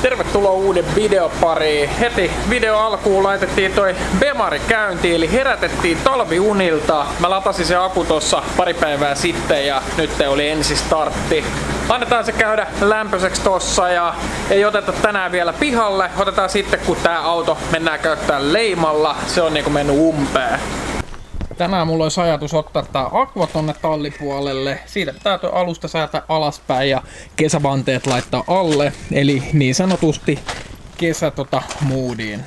Tervetuloa uuden videopariin. Heti video alkuun laitettiin toi Bemari käyntiin, eli herätettiin talviunilta. Mä latasin se akku tossa pari päivää sitten ja nyt oli ensistartti. Annetaan se käydä lämpöiseksi tossa ja ei oteta tänään vielä pihalle. Otetaan sitten kun tää auto mennään käyttää leimalla. Se on niinku mennyt umpeen. Tänään mulla olisi ajatus ottaa tää Aqua tonne tallipuolelle, siitä tää alusta säätää alaspäin ja kesävanteet laittaa alle, eli niin sanotusti kesä moodiin.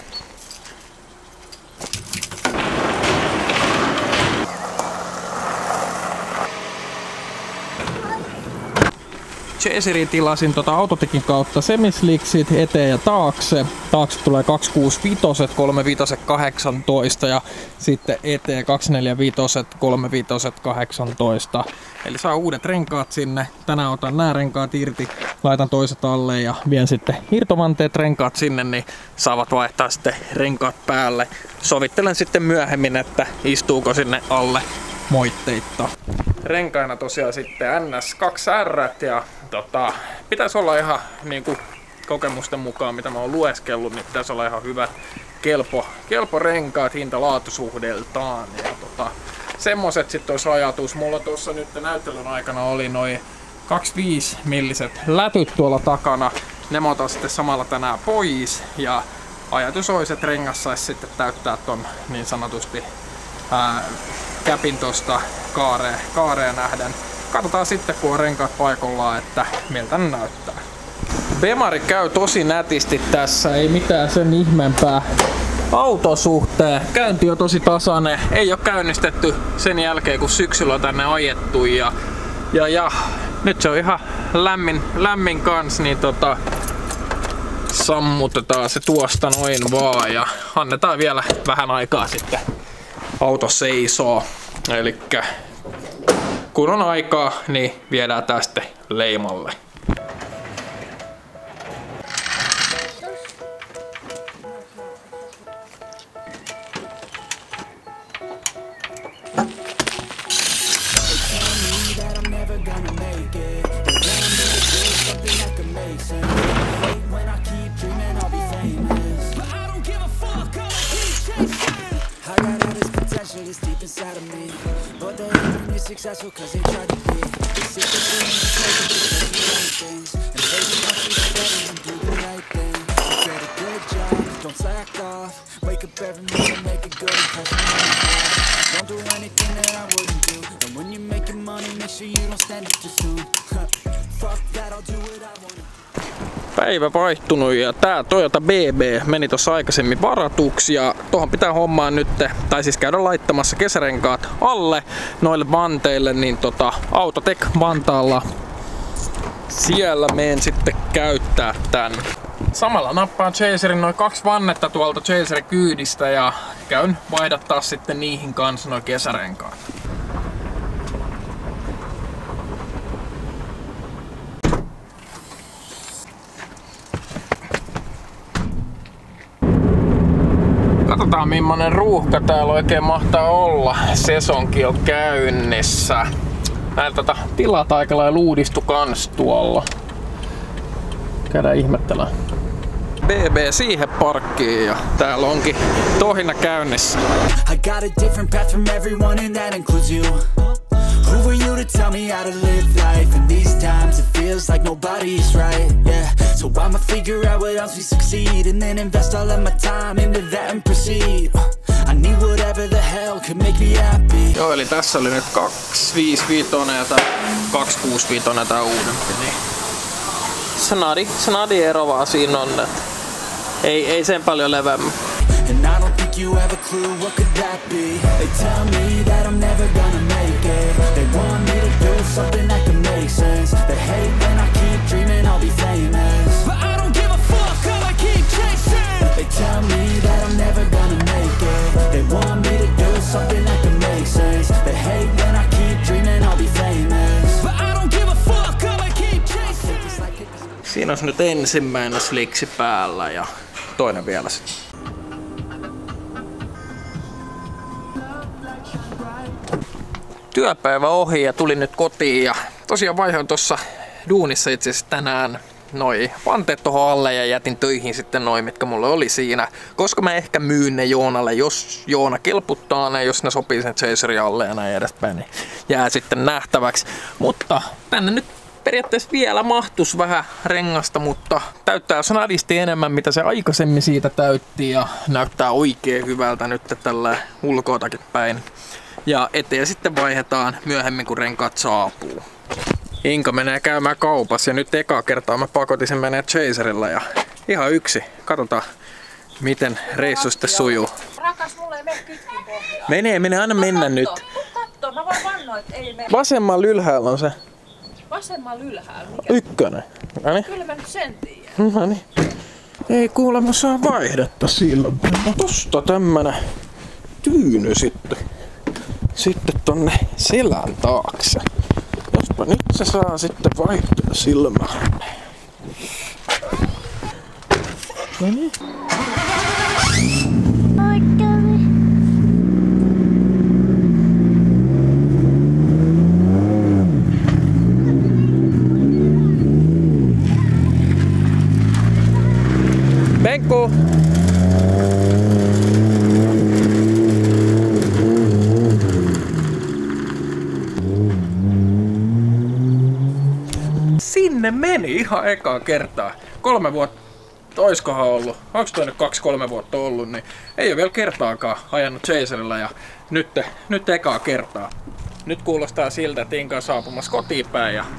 Chaserin tilasin Autotekin kautta semislicksit eteen ja taakse. Taakse tulee 265, 35, 18 ja sitten eteen 245, 35, 18. Eli saa uudet renkaat sinne. Tänään otan nämä renkaat irti, laitan toiset alle ja vien sitten irtovanteet renkaat sinne, niin saavat vaihtaa sitten renkaat päälle. Sovittelen sitten myöhemmin, että istuuko sinne alle moitteitta. Renkaina tosiaan sitten NS2R ja pitäisi olla ihan niinku kokemusten mukaan, mitä mä oon lueskellut, niin pitäisi olla ihan hyvät kelpo renkaat hinta-laatusuhdeltaan. Ja semmoset sitten olisi ajatus. Mulla tuossa nyt näyttelyn aikana oli noin 25 milliset lätyt tuolla takana. Ne mä otan sitten samalla tänään pois ja ajatus olisi, että rengas saisi sitten täyttää ton niin sanotusti käpin tosta kaareen nähden. Katsotaan sitten kun on renkaat paikallaan, että miltä ne näyttää. Bemari käy tosi nätisti tässä, ei mitään sen ihmeempää autosuhteen. Käynti on tosi tasainen, ei ole käynnistetty sen jälkeen kun syksyllä on tänne ajettu ja nyt se on ihan lämmin kans, niin sammutetaan se tuosta noin vaan ja annetaan vielä vähän aikaa sitten auto seisoo. Elikkä kun on aikaa, niin viedään tästä leimalle. Successful cause they tried to be. They sit there things and they just want you to do the right thing. So get a good job, don't slack off. Wake up every morning, make a good impression on yourself. Don't do anything that I wouldn't do. And when you're making money, make sure you don't spend it too soon. Fuck that, I'll do what I want. Päivä vaihtunut ja tää Toyota BB meni tossa aikaisemmin varatuksi ja tohon pitää hommaa nyt, tai siis käydä laittamassa kesärenkaat alle noille vanteille, niin Autotek Vantaalla. Siellä meen sitten käyttää tän. Samalla nappaan Chaserin noin 2 vannetta tuolta Chaserin kyydistä ja käyn vaihdattaa sitten niihin kanssa noin kesärenkaat. Katsotaan millainen ruuhka täällä oikein mahtaa olla. Sesonki on käynnissä. Näillä tilat aika lailla uudistu kans tuolla. Käydään ihmettelemään. BB siihen parkkiin ja täällä onkin tohina käynnissä. I got a different path from everyone and that includes you. Who were you to tell me how to live life? In these times it feels like nobody's right, yeah. So I'ma figure out what else we succeed and then invest all of my time into that and proceed. I need whatever the hell could make me happy. Joo, eli tässä oli nyt 255 ja tää 265 tää uudempi, niin snadi ero vaan siinä on, että ei sen paljon leveämmä. And I don't think you have a clue what could that be. They tell me that I'm never gonna make it. They want me to do something that can make sense. They hate when I keep dreaming I'll be famous, but I don't give a fuck, I keep chasing. They tell me that I'm never gonna make it. They want me to do something that can make sense. They hate when I keep dreaming I'll be famous, but I don't give a fuck, I keep chasing. Siinä on nyt ensimmäinen sliksi päällä ja toinen vielä sitten. Työpäivä ohi ja tulin nyt kotiin ja tosiaan vaihoin tuossa duunissa itse asiassa tänään noi vanteet tohon alle ja jätin töihin sitten noin, mitkä mulla oli siinä. Koska mä ehkä myyn ne Joonalle, jos Joona kelputtaa ne, jos ne sopii sen Chaserin alle ja näin edespäin, niin jää sitten nähtäväksi. Mutta tänne nyt periaatteessa vielä mahtus vähän rengasta, mutta täyttää snadisti enemmän, mitä se aikaisemmin siitä täytti ja näyttää oikein hyvältä nyt tällä ulkoatakin päin. Ja eteen sitten vaihdetaan myöhemmin, kun renkaat saapuu. Inka menee käymään kaupassa ja nyt ekaa kertaa mä pakotin sen menee Chaserilla ja ihan yksi. Katsotaan, miten reissu sitten sujuu. Rakas, mulla ei mene kytkin pohjaan. Menee, anna mennä nyt. Katso, mä voin vannoa, että ei mene. Vasemmalla ylhäällä on se. Vasemmalla ylhäällä. Mikä? Ykkönen. Noniin. Kyllä mä nyt sen tiedän. Noniin. Ei kuulemma saa vaihdetta silloin. Tosta tämmönen tyyny sitten. Sitten tonne selän taakse. Jospa nyt se saa sitten vaihtaa silmään. Noniin. Benko! Sinne meni ihan ekaa kertaa. 3 vuotta, oiskohan ollut, onko toi nyt 2-3 vuotta ollut, niin ei ole vielä kertaakaan ajanut Chaserilla ja nyt ekaa kertaa. Nyt kuulostaa siltä, että Inka on saapumassa kotiin päin ja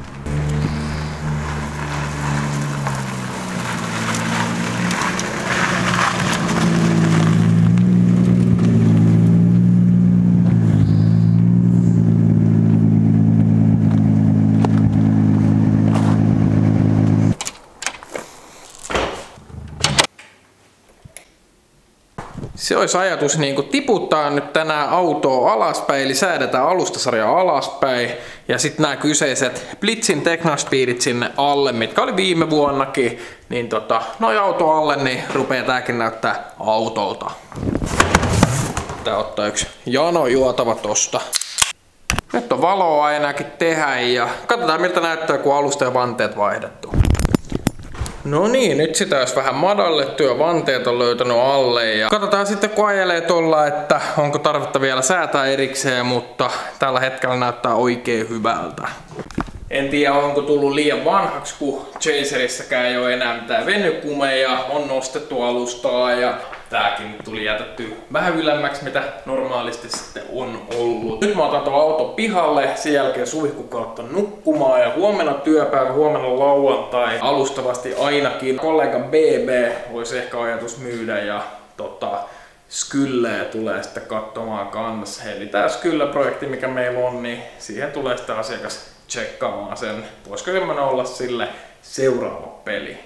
se olisi ajatus niin kuin tiputtaa nyt tänään autoa alaspäin, eli säädetään alustasarjaa alaspäin ja sitten nämä kyseiset Blitzin Technospeedit sinne alle, mitkä oli viime vuonnakin, niin noi auto alle, niin rupeaa tääkin näyttää autolta. Tää ottaa yksi jano juotava tosta. Nyt on valoa ainakin tehdä ja katsotaan miltä näyttää, kun alusta ja vanteet vaihdettu. No niin, nyt sitä olisi vähän madallettu ja vanteet on löytänyt alle ja katsotaan sitten kun ajelee tuolla, että onko tarvetta vielä säätää erikseen, mutta tällä hetkellä näyttää oikein hyvältä. En tiedä onko tullut liian vanhaksi, kun Chaserissäkään ei ole enää mitään venykumeja, on nostettu alustaa ja tääkin tuli jätetty vähän ylemmäksi mitä normaalisti sitten on ollut. Nyt mä otan tuon auton pihalle, sen jälkeen suihkukautta nukkumaan ja huomenna työpäivä, huomenna lauantai alustavasti ainakin. Kollega BB olisi ehkä ajatus myydä ja Skylleä tulee sitten katsomaan kanssa. Eli tää Skylle-projekti mikä meillä on, niin siihen tulee sitten asiakas tsekkaamaan sen. Voisiko semmonen olla sille seuraava peli.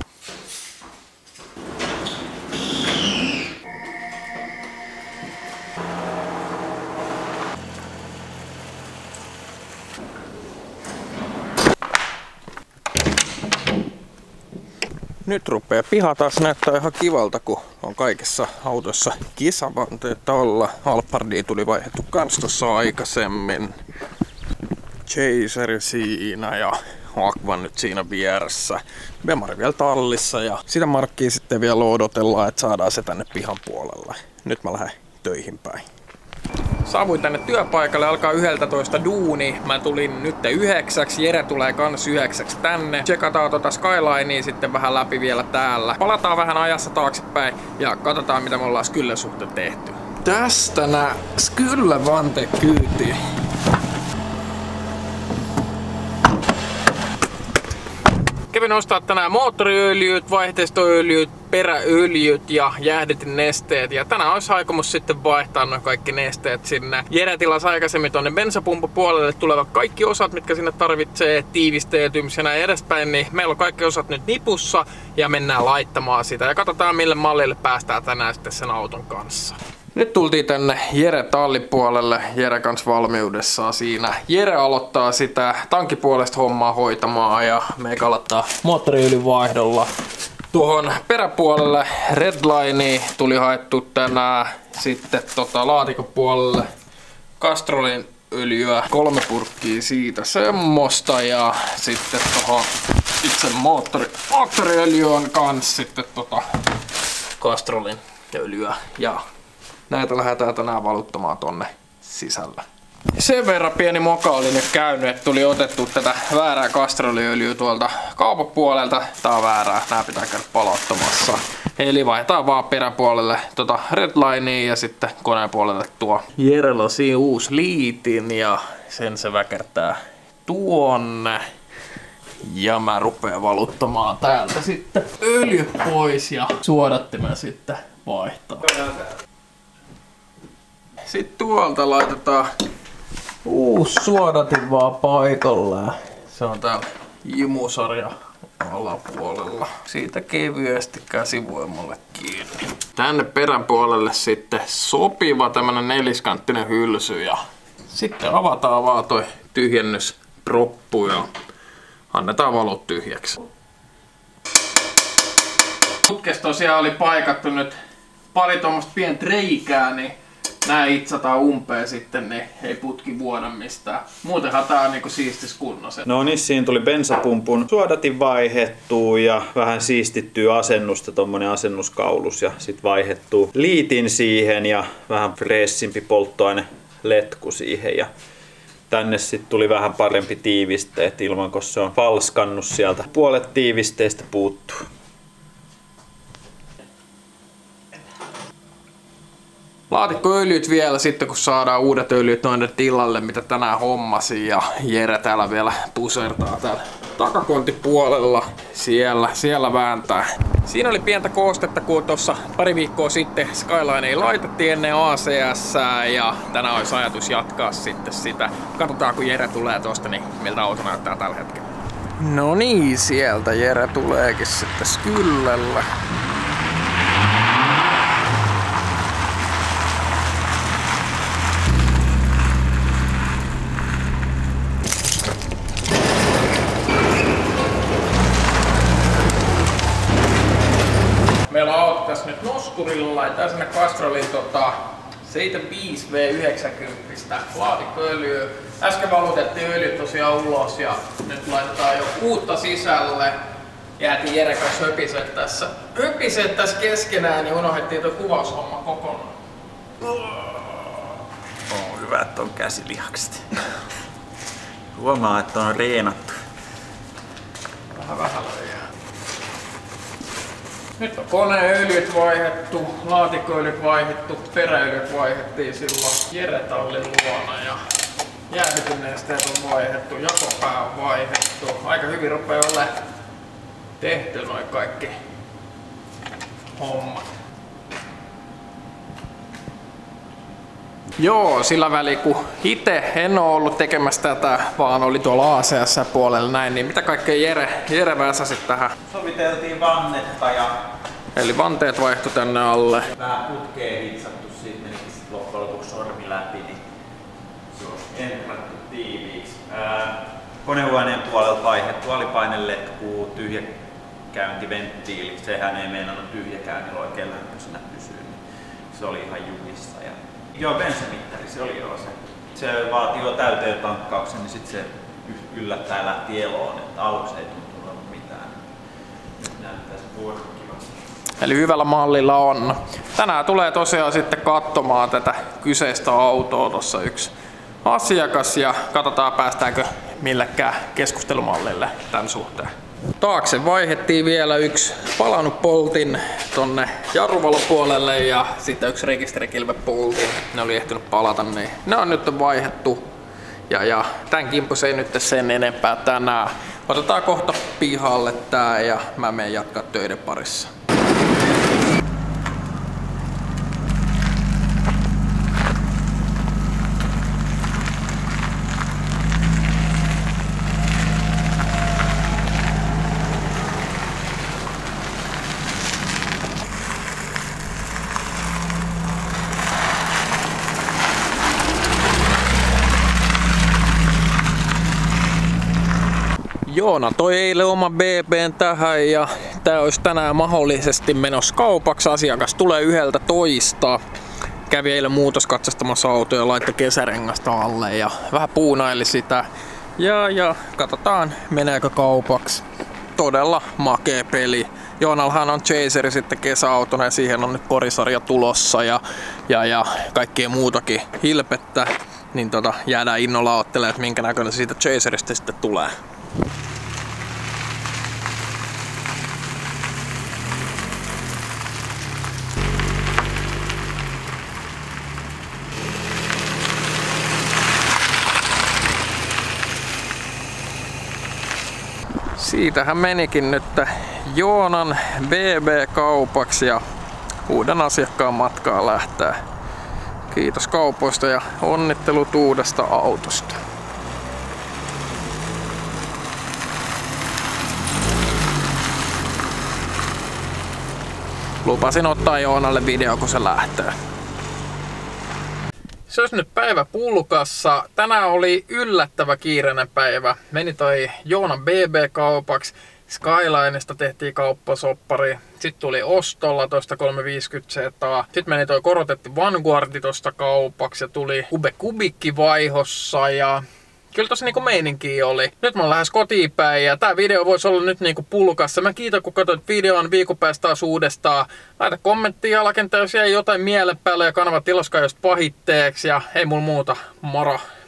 Nyt rupeaa piha taas näyttää ihan kivalta, kun on kaikissa autoissa kisavanteet alla. Alpardiin tuli vaihdettu kans tossa aikaisemmin. Chaser siinä ja Aqua nyt siinä vieressä. Bemari vielä tallissa ja sitä markkia sitten vielä odotellaan, että saadaan se tänne pihan puolelle. Nyt mä lähden töihin päin. Saavuin tänne työpaikalle, alkaa 11 duuni. Mä tulin nyt 9, Jere tulee kans 9 tänne. Tsekataan Skylinea sitten vähän läpi vielä täällä. Palataan vähän ajassa taaksepäin ja katsotaan mitä me ollaan Skyllen suhteen tehty. Tästä nää Skyllen vanteet kyytiin. Kävin ostaa tänään moottoriöljyt, vaihteistoöljyt, peräöljyt ja jäähdytinesteet. Ja tänään olisi aikomus sitten vaihtaa noin kaikki nesteet sinne. Jere tilasi aikaisemmin tonne bensapumppupuolelle tulevat kaikki osat, mitkä sinne tarvitsee, tiivisteetyms ja näin edespäin. Niin meillä on kaikki osat nyt nipussa ja mennään laittamaan sitä. Ja katsotaan mille mallille päästään tänään sitten sen auton kanssa. Nyt tultiin tänne Jere tallipuolelle, Jere kans valmiudessaan siinä. Jere aloittaa sitä tankipuolesta hommaa hoitamaan ja meikä aloittaa moottoriöljyn vaihdolla. Tuohon peräpuolelle Redlineen tuli haettu tänään, sitten laatikopuolelle Castrolin öljyä, 3 purkkiä siitä semmoista ja sitten tuohon itse moottoriöljy on kans sitten Castrolin öljyä. Ja näitä lähdetään tänään valuttamaan tonne sisällä. Sen verran pieni moka oli nyt käynyt, että tuli otettu tätä väärää Castroliöljyä tuolta kaupan puolelta. Tää on väärää, nää pitää käydä palauttamassa. Eli vaihdetaan vaan peräpuolelle Redlinea ja sitten koneen puolelle tuo Jerellä siinä uusi liitin ja sen se väkertää tuonne. Ja mä rupean valuttamaan täältä sitten öljy pois ja suodattimen sitten vaihtaa. Sitten tuolta laitetaan uusi suodatin vaan paikalleen. Se on täällä imusarja alapuolella. Siitä kevyesti käsivoimalle kiinni. Tänne perän puolelle sitten sopiva tämmönen neliskanttinen hylsy ja sitten avataan vaan toi tyhjennysproppu ja annetaan valot tyhjäksi. Putkessa tosiaan oli paikattu nyt pari tuommoista pientä reikää, niin nää itsataan umpeen sitten, niin ei putki vuoda mistään. Muutenhan tää on niinku siistis kunnossa. No niin, siinä tuli bensapumpun suodatin vaihettua ja vähän siistittyä asennusta, tommonen asennuskaulus ja sit vaihettuu liitin siihen ja vähän freessimpi polttoaineletku siihen ja tänne sitten tuli vähän parempi tiivisteet ilman, kun se on falskannut sieltä. Puolet tiivisteistä puuttuu. Laatikkoöljyt vielä sitten, kun saadaan uudet öljyt noille tilalle, mitä tänään hommasin. Ja Jere täällä vielä pusertaa täällä takakontipuolella. Siellä vääntää. Siinä oli pientä koostetta, kun tuossa pari viikkoa sitten Skylinea laitettiin ennen ACS ja tänään olisi ajatus jatkaa sitten sitä. Katsotaan, kun Jere tulee tosta, niin miltä auto näyttää tällä hetkellä. No niin, sieltä Jere tuleekin sitten Skyllellä. Meillä on auto tässä nyt nosturilla, laitetaan sinne Castrolin 75V90 laatikkoöljyä. Äsken valutettiin öljyt tosiaan ulos ja nyt laitetaan jo uutta sisälle. Jäätiin Jeren kanssa höpiset tässä keskenään, niin unohdettiin tuo kuvaushomma kokonaan. On hyvä, että on käsilihakset. Huomaa, että on reenattu. Vähän löijää. Nyt on koneöljyt vaihdettu, laatikkoöljyt vaihdettu, peräöljyt vaihdettiin silloin Jere-tallin luona ja jäähdytynesteet on vaihdettu, jakopää on vaihdettu. Aika hyvin rupeaa olemaan tehty noin kaikki hommat. Joo, sillä väliin kun itse en ole ollut tekemässä tätä, vaan oli tuolla ACS-puolella näin, niin mitä kaikkea Jere väsäsit tähän? Soviteltiin vannetta ja... Eli vanteet vaihtui tänne alle. Vähän putkeen hitsattu, siitä menikin sit loppujen lopuksi sormi läpi, niin se on entrattu tiiviiksi. Konehuoneen puolelta vaihdettu alipaineletku, tyhjäkäyntiventtiili, sehän ei meinannut tyhjäkäynnillä oikein lämpöisenä pysyä, niin se oli ihan jumissa. Joo, bensamittari, se oli joo se. Se vaatii jo täyteen tankkauksen, niin sit se yllättäen lähti eloon, että aluksi ei tuntunut mitään. Nyt näyttää se vuoron kivasti. Eli hyvällä mallilla on. Tänään tulee tosiaan sitten katsomaan tätä kyseistä autoa tuossa yksi asiakas ja katsotaan päästäänkö millekään keskustelumallille tämän suhteen. Taakse vaihdettiin vielä yksi palannut poltin tonne jarruvalopuolelle ja sitten yksi rekisterikilvepoltin. Ne oli ehtinyt palata, niin ne on nyt vaihdettu. Ja tän kimpus ei nyt sen enempää tänään. Otetaan kohta pihalle tää ja mä menen jatkaa töiden parissa. Joona toi eilen oma BB:n tähän ja tää olisi tänään mahdollisesti menossa kaupaksi. Asiakas tulee 11. Kävi eilen muutoskatsastamassa autoja ja laittoi kesärengasta alle ja vähän puunaili sitä. Ja katsotaan meneekö kaupaksi. todella makea peli. Joonallahan on Chaseri sitten kesäautona ja siihen on nyt korisarja tulossa ja kaikkea muutakin hilpettä. Niin jäädään innolla ottelemaan, että minkä näköinen siitä Chaserista sitten tulee. Siitähän menikin nyt Joonan BB-kaupaksi ja uuden asiakkaan matkaa lähtee. Kiitos kaupoista ja onnittelut uudesta autosta. Lupasin ottaa Joonalle video, kun se lähtee. Se olisi nyt päivä pulkassa. Tänään oli yllättävä kiireinen päivä. Meni toi Joonan BB-kaupaksi. Skylinesta tehtiin kauppasoppari. Sitten tuli ostolla tosta 350Z. Sitten meni toi korotettu Vanguardi tosta kaupaksi ja tuli Cube Kubikki vaihossa ja kyllä tossa niinku meininkiä oli. Nyt mä oon lähes kotiin päin ja tää video voisi olla nyt niinku pulkassa. Mä kiitän kun katsoit videon, viikon päästä taas uudestaan. Laita kommenttia alakentä, jos jäi jotain mielen päälle ja kanava tilaskaa just pahitteeksi ja ei mulla muuta. Moro!